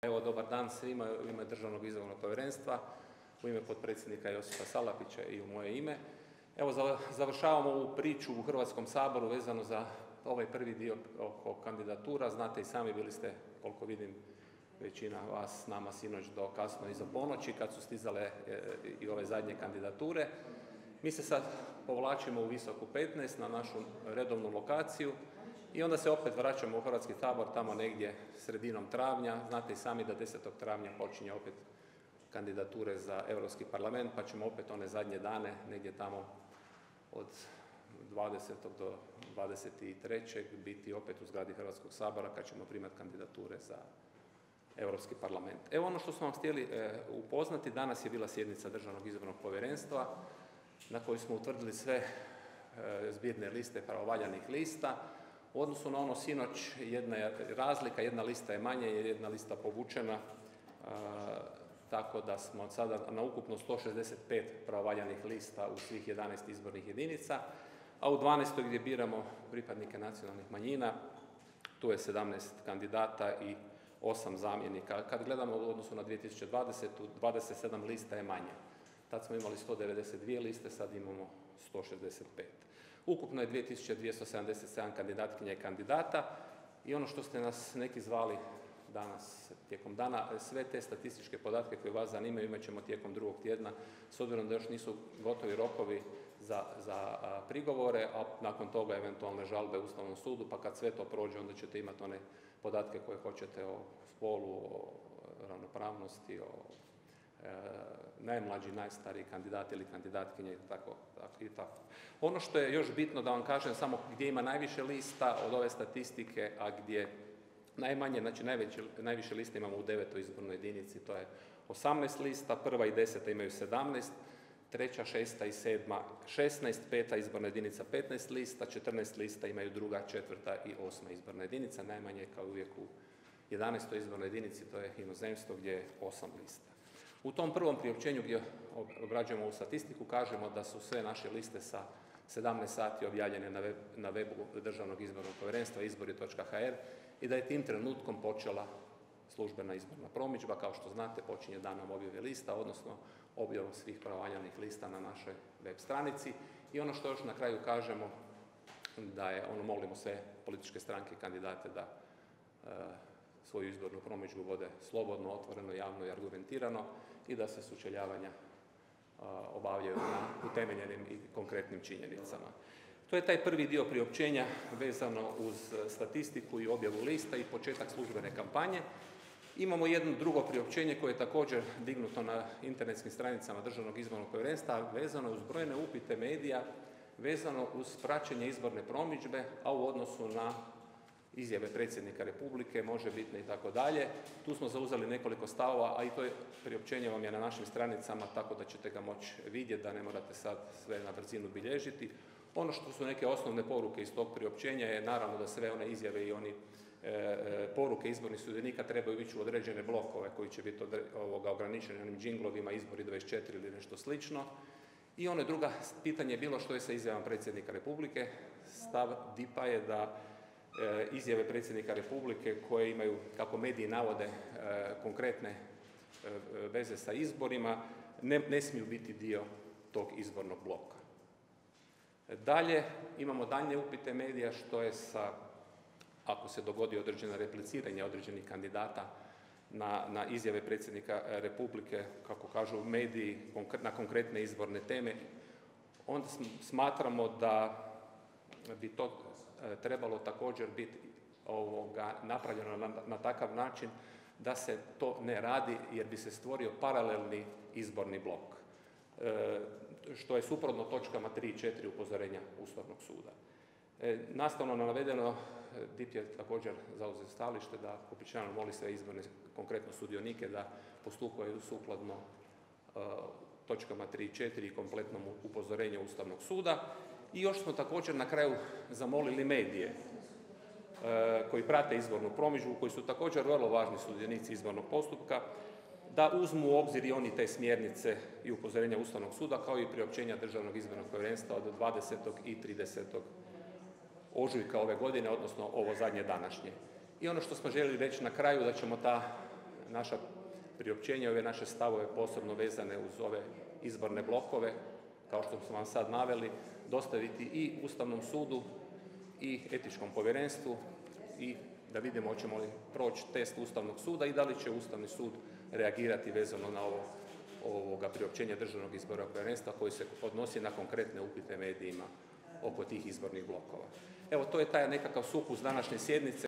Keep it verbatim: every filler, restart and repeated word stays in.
Evo, dobar dan svima u ime Državnog izbornog povjerenstva, u ime potpredsjednika Josipa Salapića i u moje ime. Evo, završavamo ovu priču u Hrvatskom saboru vezano za ovaj prvi dio oko kandidatura. Znate i sami, bili ste, koliko vidim, većina vas s nama sinoć do kasno iza ponoći, kad su stizale i ove zadnje kandidature. Mi se sad povlačimo u Visoku petnaest na našu redovnu lokaciju i onda se opet vraćamo u Hrvatski sabor tamo negdje sredinom travnja. Znate i sami da desetog travnja počinje opet kandidature za Europski parlament, pa ćemo opet one zadnje dane negdje tamo od dvadesetog do dvadeset trećeg biti opet u zgradi Hrvatskog sabora kad ćemo primati kandidature za Europski parlament. Evo ono što smo vam htjeli e, upoznati, danas je bila sjednica Državnog izbornog povjerenstva na kojoj smo utvrdili sve e, zbirne liste pravovaljanih lista. U odnosu na ono sinoć jedna je razlika, jedna lista je manje jer jedna lista povučena, e, tako da smo od sada na ukupno sto šezdeset pet pravovaljanih lista u svih jedanaest izbornih jedinica, a u dvanaestoj gdje biramo pripadnike nacionalnih manjina, tu je sedamnaest kandidata i osam zamjenika. Kad gledamo u odnosu na dvije tisuće dvadesetu, dvadeset sedam lista je manje. Tad smo imali sto devedeset dvije liste, sad imamo sto šezdeset pet. Ukupno je dvije tisuće dvjesto sedamdeset sedam kandidatkinja i kandidata i ono što ste nas neki zvali danas tijekom dana, sve te statističke podatke koje vas zanimaju imat ćemo tijekom drugog tjedna, s obzirom da još nisu gotovi rokovi za, za a, prigovore, a nakon toga eventualne žalbe u Ustavnom sudu, pa kad sve to prođe, onda ćete imati one podatke koje hoćete o spolu, o ravnopravnosti, o e, najmlađi, najstariji kandidat ili kandidatkinje i tako, tako, i tako. Ono što je još bitno da vam kažem, samo gdje ima najviše lista od ove statistike, a gdje najmanje, znači najveće, najviše liste imamo u devetoj izbornoj jedinici, to je osamnaest lista, prva i deseta imaju sedamnaest, treća, šesta i sedma šesnaest, peta izborna jedinica petnaest lista, četrnaest lista imaju druga, četvrta i osma izborna jedinica, najmanje kao uvijek u jedanaestoj izbornoj jedinici, to je inozemstvo gdje je osam lista. U tom prvom priopćenju gdje obrađujemo ovu statistiku kažemo da su sve naše liste sa sedamnaest sati objavljene na, web, na webu Državnog izbornog povjerenstva izbori točka ha er i da je tim trenutkom počela službena izborna promidžba. Kao što znate, počinje danom objave lista, odnosno objavom svih pravovaljanih lista na našoj web stranici. I ono što još na kraju kažemo, da je, ono, molimo sve političke stranke i kandidate da e, svoju izbornu promidžbu vode slobodno, otvoreno, javno i argumentirano i da se sučeljavanja e, obavljaju na utemeljenim i konkretnim činjenicama. To je taj prvi dio priopćenja vezano uz statistiku i objavu lista i početak službene kampanje. Imamo jedno drugo priopćenje koje je također dignuto na internetskim stranicama Državnog izbornog povjerenstva, vezano uz brojne upite medija, vezano uz praćenje izborne promidžbe, a u odnosu na izjave predsjednika Republike, možebitne i tako dalje. Tu smo zauzeli nekoliko stavova, a i to je priopćenje vam je na našim stranicama, tako da ćete ga moći vidjeti, da ne morate sad sve na brzinu bilježiti. Ono što su neke osnovne poruke iz tog priopćenja je naravno da sve one izjave i oni e, e, poruke izbornih sudionika trebaju ići u određene blokove koji će biti odre, ovoga, ograničeni onim džinglovima, izbori dvadeset četiri ili nešto slično. I ono druga pitanje je bilo što je sa izjavom predsjednika Republike. Stav D I P-a je da e, izjave predsjednika Republike koje imaju, kako mediji navode, e, konkretne e, veze sa izborima, ne, ne smiju biti dio tog izbornog bloka. Dalje, imamo daljnje upite medija što je sa, ako se dogodi određeno repliciranje određenih kandidata na, na izjave predsjednika Republike, kako kažu mediji, na konkretne izborne teme, onda smatramo da bi to trebalo također biti ovoga, napravljeno na, na takav način da se to ne radi jer bi se stvorio paralelni izborni blok. E, što je suprotno točkama tri i četiri upozorenja Ustavnog suda. E, nastavno na navedeno, D I P je također zauzeo stajalište da uobičajeno moli sve izborne, konkretno sudionike, da postupaju sukladno e, točkama tri i četiri i kompletnom upozorenju Ustavnog suda. I još smo također na kraju zamolili medije e, koji prate izbornu promidžbu, koji su također vrlo važni sudionici izbornog postupka, da uzmu u obzir i oni te smjernice i upozorenja Ustavnog suda, kao i priopćenja Državnog izbornog povjerenstva od dvadesetog i tridesetog ožujka ove godine, odnosno ovo zadnje današnje. I ono što smo željeli reći na kraju, da ćemo ta naša priopćenja, ove naše stavove posebno vezane uz ove izborne blokove, kao što smo vam sad naveli, dostaviti i Ustavnom sudu i etičkom povjerenstvu i da vidimo hoćemo li proći test Ustavnog suda i da li će Ustavni sud reagirati vezano na ovo ovoga priopćenja Državnog izbornog povjerenstva koji se odnosi na konkretne upite medijima oko tih izbornih blokova. Evo, to je taj nekakav sukus današnje sjednice.